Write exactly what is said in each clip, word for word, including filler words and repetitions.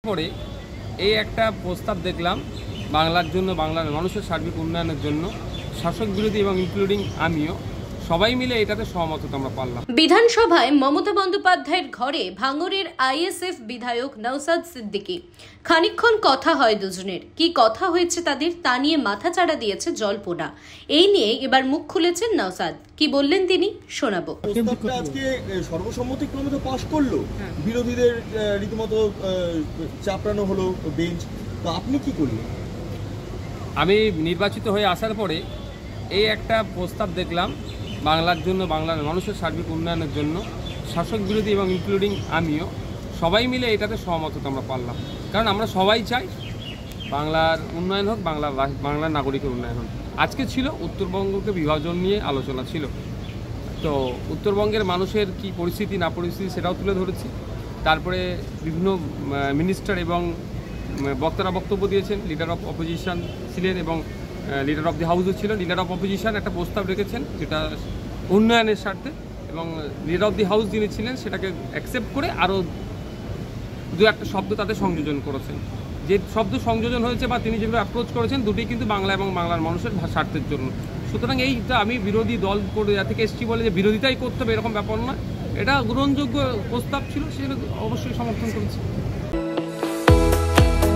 পরে এই একটা প্রস্তাব দেখলাম বাংলার জন্য, বাংলার মানুষের সার্বিক উন্নয়নের জন্য শাসক বিরোধী এবং ইনক্লুডিং আমিও সবাই মিলে এটাতে সহমত হতে আমরা পারলাম। বিধানসভায় মমতা বন্দ্যোপাধ্যায়ের ঘরে ভাঙড়ের আইএসএফ বিধায়ক নওশাদ সিদ্দিকী। খানিকক্ষণ কথা হয় দুজনের। কি কথা হয়েছে তাদের তা নিয়ে মাথাচাড়া দিয়েছে জল্পনা। এই নিয়ে এবার মুখ খুলেছেন নওশাদ। কি বললেন তিনি শোনাবো। প্রস্তাবটা আজকে সর্বসম্মতিক্রমে তো পাশ করলো, বিরোধীদের রীতিমতো চাপড়ানো হলো বেঞ্চ, তো আপনি কি করলেন? আমি নির্বাচিত হয়ে আসার পরে এই একটা প্রস্তাব দেখলাম বাংলার জন্য, বাংলার মানুষের সার্বিক উন্নয়নের জন্য শাসক বিরোধী এবং ইনক্লুডিং আমিও সবাই মিলে এটাতে সহমত হতে আমরা পারলাম। কারণ আমরা সবাই চাই বাংলার উন্নয়ন হোক, বাংলা বাংলার নাগরিকের উন্নয়ন হোক। আজকে ছিল উত্তরবঙ্গকে বিভাজন নিয়ে আলোচনা ছিল, তো উত্তরবঙ্গের মানুষের কি পরিস্থিতি না পরিস্থিতি সেটাও তুলে ধরেছি। তারপরে বিভিন্ন মিনিস্টার এবং বক্তারা বক্তব্য দিয়েছেন, লিডার অফ অপোজিশন ছিলেন এবং লিডার অফ দি হাউসও ছিল। লিডার অফ অপোজিশন একটা প্রস্তাব রেখেছেন যেটা উন্নয়নের স্বার্থে, এবং লিডার অফ দি হাউস যিনি ছিলেন সেটাকে অ্যাকসেপ্ট করে আরও দু একটা শব্দ তাতে সংযোজন করেছেন। যে শব্দ সংযোজন হয়েছে বা তিনি যেগুলো অ্যাপ্রোচ করেছেন দুটি কিন্তু বাংলা এবং বাংলার মানুষের স্বার্থের জন্য। সুতরাং এইটা আমি বিরোধী দল করে থেকে এসছি বলে যে বিরোধিতাই করতে হবে এরকম ব্যাপার নয়, এটা গ্রহণযোগ্য প্রস্তাব ছিল, সেটা অবশ্যই সমর্থন করেছি।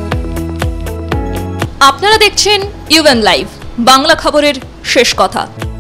আপনারা দেখছেন ইউএন লাইভ, বাংলা খবরের শেষ কথা।